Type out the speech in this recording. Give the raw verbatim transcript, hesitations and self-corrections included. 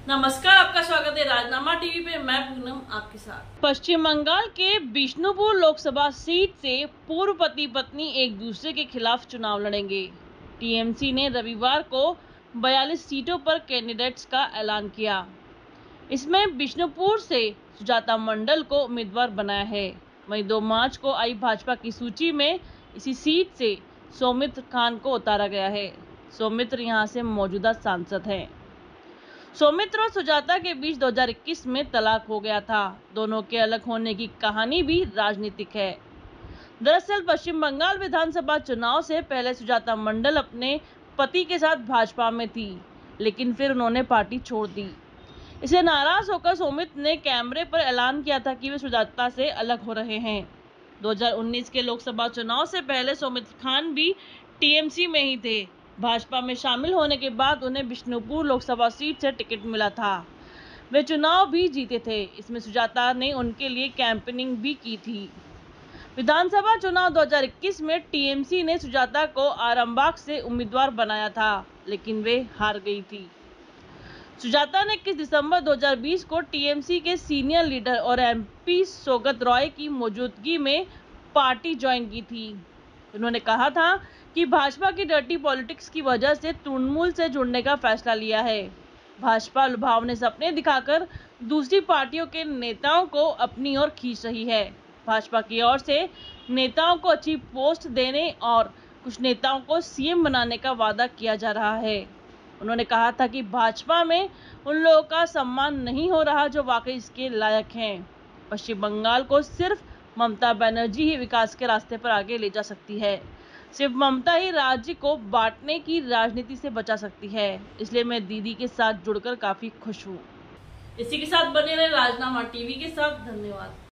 नमस्कार, आपका स्वागत है राजनामा टीवी पे। मैं पूनम आपके साथ। पश्चिम बंगाल के बिष्णुपुर लोकसभा सीट से पूर्व पति पत्नी एक दूसरे के खिलाफ चुनाव लड़ेंगे। टीएमसी ने रविवार को बयालीस सीटों पर कैंडिडेट्स का ऐलान किया। इसमें बिष्णुपुर से सुजाता मंडल को उम्मीदवार बनाया है। वहीं दो मार्च को आई भाजपा की सूची में इसी सीट से सौमित्र खान को उतारा गया है। सौमित्र यहां से मौजूदा सांसद हैं। सौमित्र और सुजाता के बीच दो हज़ार इक्कीस में तलाक हो गया था। दोनों के अलग होने की कहानी भी राजनीतिक है। दरअसल पश्चिम बंगाल विधानसभा चुनाव से पहले सुजाता मंडल अपने पति के साथ भाजपा में थी, लेकिन फिर उन्होंने पार्टी छोड़ दी। इसे नाराज होकर सौमित्र ने कैमरे पर ऐलान किया था कि वे सुजाता से अलग हो रहे हैं। दो हज़ार उन्नीस के लोकसभा चुनाव से पहले सौमित्र खान भी टीएमसी में ही थे। भाजपा में शामिल होने के बाद उन्हें बिष्णुपुर लोकसभा सीट से टिकट मिला था। वे चुनाव भी जीते थे। इसमें सुजाता ने उनके लिए कैंपेनिंग भी की थी। विधानसभा चुनाव दो हज़ार इक्कीस में टीएमसी ने सुजाता को आरामबाग से उम्मीदवार बनाया था, लेकिन वे हार गई थी। सुजाता ने इक्कीस दिसंबर दो हज़ार बीस को टीएमसी के सीनियर लीडर और एमपी सौगत रॉय की मौजूदगी में पार्टी ज्वाइन की थी। उन्होंने कहा था कि भाजपा की डर्टी पॉलिटिक्स की वजह से तृणमूल से जुड़ने का फैसला लिया है। भाजपा लुभावने सपने दिखाकर दूसरी पार्टियों के नेताओं को अपनी ओर खींच रही है। भाजपा की ओर से नेताओं को अच्छी पोस्ट देने और कुछ नेताओं को सीएम बनाने का वादा किया जा रहा है। उन्होंने कहा था कि भाजपा में उन लोगों का सम्मान नहीं हो रहा जो वाकई इसके लायक हैं। पश्चिम बंगाल को सिर्फ ममता बनर्जी ही विकास के रास्ते पर आगे ले जा सकती है। सिर्फ ममता ही राज्य को बांटने की राजनीति से बचा सकती है। इसलिए मैं दीदी के साथ जुड़कर काफी खुश हूँ। इसी के साथ बने रहे राजनामा टीवी के साथ। धन्यवाद।